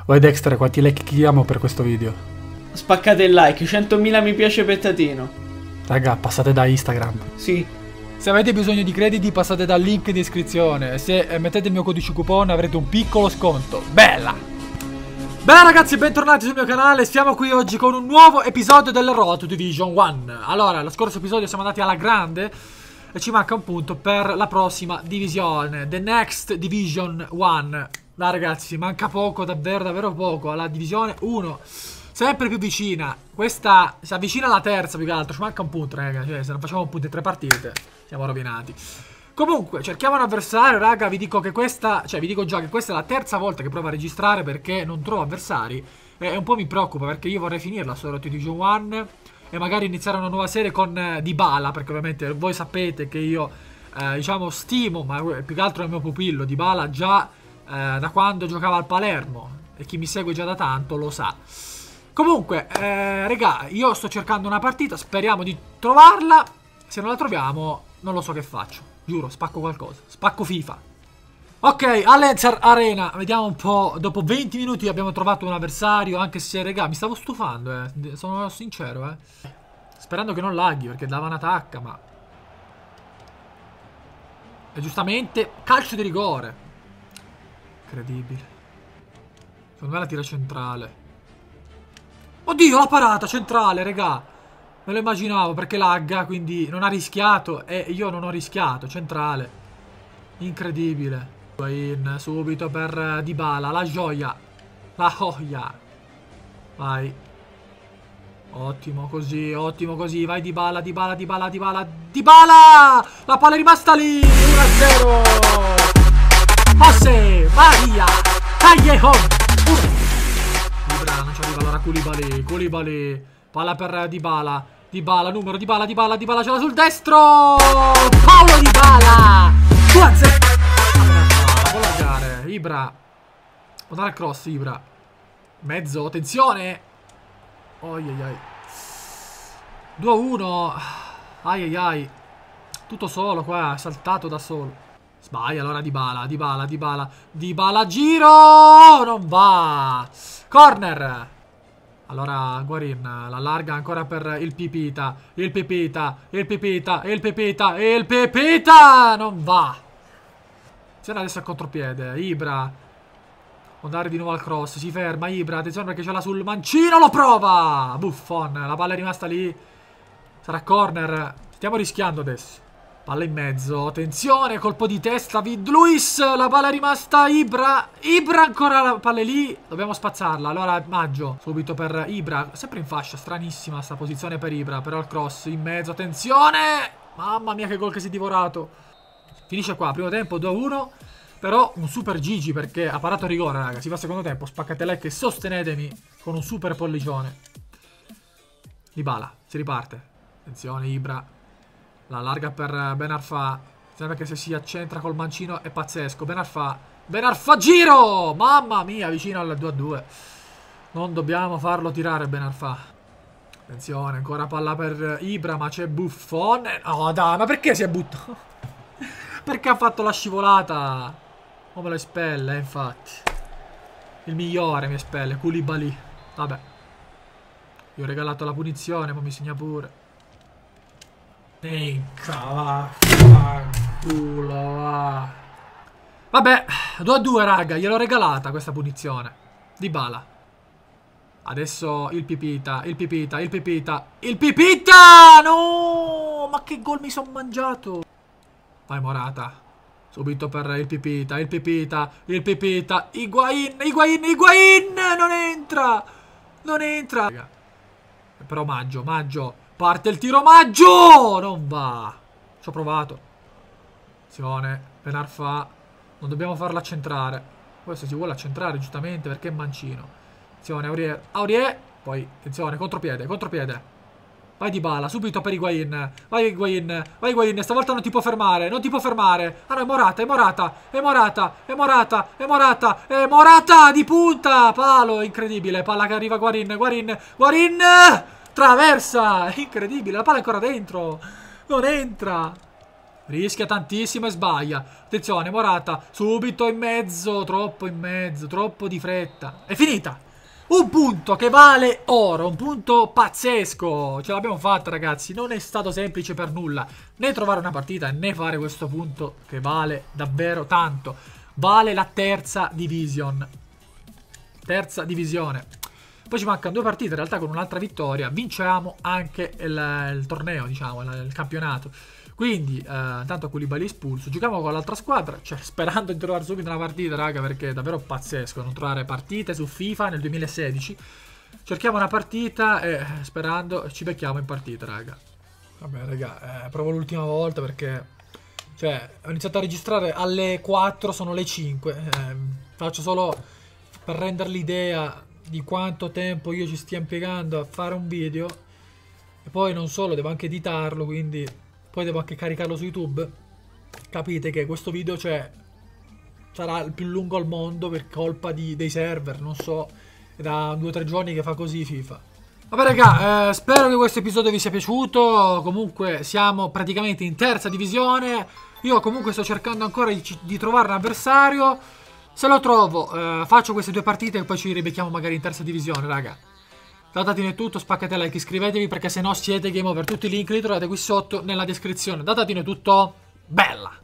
Vai Dexter, quanti like chiediamo per questo video? Spaccate il like, 100.000 mi piace per Tatino. Raga, passate da Instagram. Sì. Se avete bisogno di crediti passate dal link di iscrizione. Se mettete il mio codice coupon avrete un piccolo sconto. Bella! Bene ragazzi, bentornati sul mio canale. Siamo qui oggi con un nuovo episodio del Road to Division 1. Allora, lo scorso episodio siamo andati alla grande e ci manca un punto per la prossima divisione, The Next Division 1. Dai ragazzi, manca poco, davvero poco alla divisione 1. Sempre più vicina. Questa si avvicina alla terza più che altro. Ci manca un punto, raga. Cioè, se non facciamo un punto in 3 partite siamo rovinati. Comunque, cerchiamo un avversario, raga. Vi dico che questa, cioè vi dico già che questa è la terza volta che provo a registrare perché non trovo avversari. E un po' mi preoccupa perché io vorrei finirla su Road to Division 1 e magari iniziare una nuova serie con Dybala, perché ovviamente voi sapete che io diciamo stimo, ma più che altro è il mio pupillo Dybala già da quando giocava al Palermo, e chi mi segue già da tanto lo sa. Comunque, raga, io sto cercando una partita, speriamo di trovarla. Se non la troviamo, non lo so che faccio. Giuro, spacco qualcosa. Spacco FIFA. Ok, Allianz Arena. Vediamo un po'. Dopo 20 minuti abbiamo trovato un avversario, anche se, raga, mi stavo stufando, sono sincero, Sperando che non laghi, perché dava un'attacca, ma... E giustamente, calcio di rigore. Incredibile. Secondo me la tira centrale. Oddio, la parata centrale, raga. Me lo immaginavo perché lagga, quindi non ha rischiato e io non ho rischiato. Centrale. Incredibile. In subito per Dybala, la gioia. La gioia. Vai. Ottimo così. Vai Dybala. La palla è rimasta lì. 1-0. José Maria Callejon. Non ci arriva allora Koulibaly. Palla per Dybala. Numero Dybala ce l'ha sul destro. Paulo Dybala. 2-0. Può largare. Ibra. Può dare il cross Ibra. Mezzo. Attenzione. Ai. 2-1. Ai. Tutto solo qua. Saltato da solo. Sbaglia allora Dybala. Giro. Non va. Corner. Allora Guarin la allarga ancora per il Pipita. Non va. Attenzione adesso a contropiede. Ibra. Può andare di nuovo al cross. Si ferma Ibra. Attenzione perché ce l'ha sul mancino. Lo prova. Buffon. La palla è rimasta lì. Sarà corner. Stiamo rischiando adesso. Palla in mezzo. Attenzione. Colpo di testa. Vid Luis. La palla è rimasta. Ibra ancora la palla è lì. Dobbiamo spazzarla. Allora Maggio. Subito per Ibra. Sempre in fascia. Stranissima sta posizione per Ibra. Però il cross in mezzo. Attenzione. Mamma mia che gol che si è divorato. Finisce qua. Primo tempo 2-1. Però un super Gigi perché ha parato il rigore, raga. Si fa secondo tempo. Spaccate like e sostenetemi con un super pollicione. Dybala. Si riparte. Attenzione Ibra. La larga per Ben Arfa. Sembra che se si accentra col mancino è pazzesco. Ben Arfa giro. Mamma mia, vicino al 2-2. Non dobbiamo farlo tirare Ben Arfa. Attenzione, ancora palla per Ibra, ma c'è Buffon. Oh dai, ma perché si è buttato? Perché ha fatto la scivolata? Come lo espelle, infatti. Il migliore mi espelle, Koulibaly. Vabbè. Gli ho regalato la punizione, ma mi segna pure. Culo, va. Vabbè, 2-2 raga, gliel'ho regalata questa punizione. Dybala. Adesso il Pipita. No! Ma che gol mi sono mangiato. Vai Morata. Subito per il Pipita. Higuain. Non entra. Però Maggio. Parte il tiro Maggio. Non va. Ci ho provato. Attenzione. Ben Arfa. Non dobbiamo farla accentrare. Questo si vuole accentrare giustamente perché è mancino. Attenzione Aurier. Poi attenzione. Contropiede. Vai Dybala. Subito per Higuain. Vai Higuain. Stavolta non ti può fermare. Ah no, è Morata. Di punta. Palo. Incredibile. Palla che arriva Guarin. Traversa. Incredibile. La palla è ancora dentro. Non entra. Rischia tantissimo e sbaglia. Attenzione, Morata, subito in mezzo, troppo di fretta. È finita! Un punto che vale oro, un punto pazzesco. Ce l'abbiamo fatta, ragazzi. Non è stato semplice per nulla né trovare una partita né fare questo punto che vale davvero tanto. Vale la terza division. Terza divisione. Poi ci mancano 2 partite, in realtà con un'altra vittoria vinciamo anche il torneo, diciamo, il campionato. Quindi, intanto Koulibaly espulso. Giochiamo con l'altra squadra, cioè sperando di trovare subito una partita, raga, perché è davvero pazzesco non trovare partite su FIFA nel 2016. Cerchiamo una partita e sperando ci becchiamo in partita, raga. Vabbè, raga, provo l'ultima volta perché, cioè, ho iniziato a registrare alle 4, sono le 5. Faccio solo per rendere l'idea di quanto tempo io ci stia impiegando a fare un video. E poi non solo, devo anche editarlo, quindi poi devo anche caricarlo su YouTube. Capite che questo video, cioè, sarà il più lungo al mondo per colpa dei server, non so. È da 2 o 3 giorni che fa così FIFA. Vabbè raga, spero che questo episodio vi sia piaciuto. Comunque siamo praticamente in terza divisione. Io comunque sto cercando ancora di trovare un avversario. Se lo trovo, faccio queste 2 partite e poi ci ribecchiamo magari in terza divisione, raga. Da Tatino è tutto, spaccate like, iscrivetevi perché se no siete game over. Tutti i link li trovate qui sotto nella descrizione. Da Tatino è tutto, bella!